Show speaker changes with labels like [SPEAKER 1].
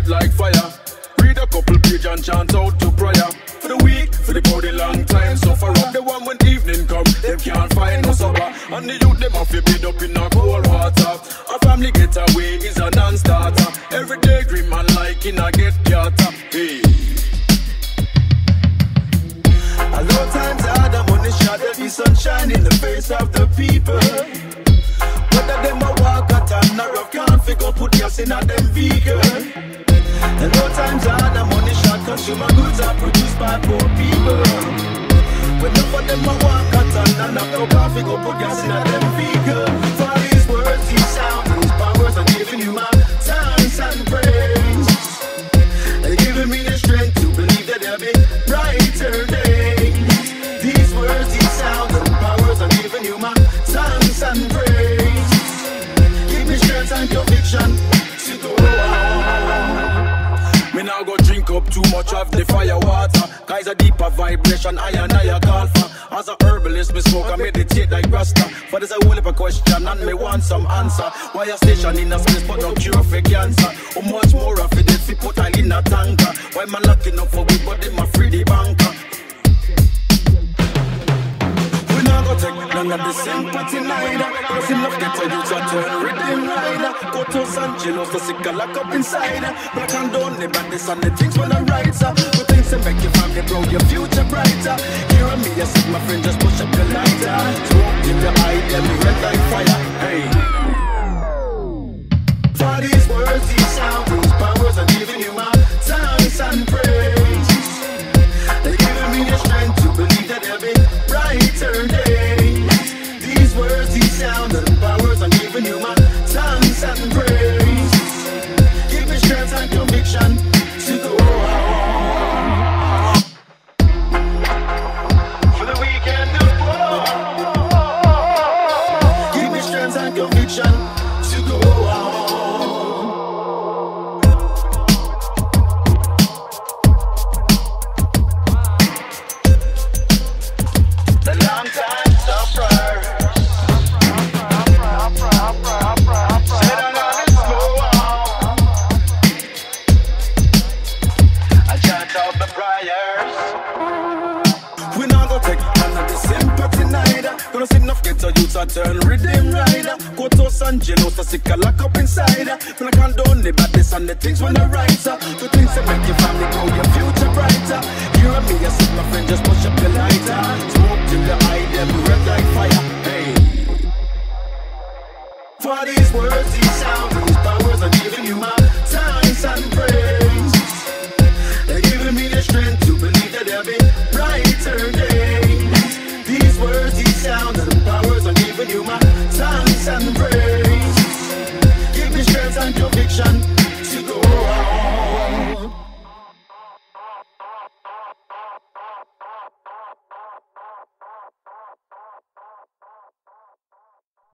[SPEAKER 1] red like fire. Read a couple page and chant out to prayer. For the weak, for the body long time suffer up. The one when evening come, them can't find no supper. And the youth them have to beat up in a cold water. A family getaway is a non-starter. Every day dream man like in a get yata. Hey.
[SPEAKER 2] Although times are hard, money shot, there be sunshine in the face of the people. Whether them a walk at and a rough, can't figure put gas in a them vehicle. Although times are hard, money shot, consumer goods are produced by poor people. Whenever them a walk at and a rough, can't figure put gas in a them vehicle. For these words, these sounds, and these powers, I'm giving you my thanks and praise. They're giving me the strength to believe that there'll be brighter days. These words, these sounds, and powers, I'm giving you my thanks and praise. Give me strength and conviction to go on.
[SPEAKER 1] Me now go drink up too much of the fire water. Cause a deeper vibration, I call for. As a herbalist, me smoke and meditate like Rasta. For there's a whole heap of question and me want some answer. Why a station in a space but no cure for cancer? How much more of it if we put oil in a tanker? Why man locking up for we but them a free the banker? We now go take none of the sympathy neither. Cause enough get a youth a turn rhythm rider. Go to San Chilos to sick a lock up inside. Black and down the badness and the things when I write. The things that make your family grow, your future brighter. You and me, I said my friend, just push up the lighter. Smoke in the eye, them red like fire. Hey. For these words, these sounds, these powers, I'm giving you my thanks and praise. They're giving me the strength to believe that there'll be brighter days. These words, these sounds, and powers, I'm giving you my thanks and praise. Give me strength and conviction to go on. For the weekend of war. Give me strength and conviction to go on. Turn rhythm rider, go to San Chilos to sick a lock up inside. When I can't do the badness and the things when I write. The things that make your family grow, your future brighter. You and me, I said my friend, just push up the lighter. Smoke till the eye, them red like fire. Hey. For these words, these sounds, these powers, I'm giving you my thanks and praise. They're giving me the strength to believe that there'll be brighter days. These words, these sounds, and powers, I'm giving you my thanks and praise. Give me strength and conviction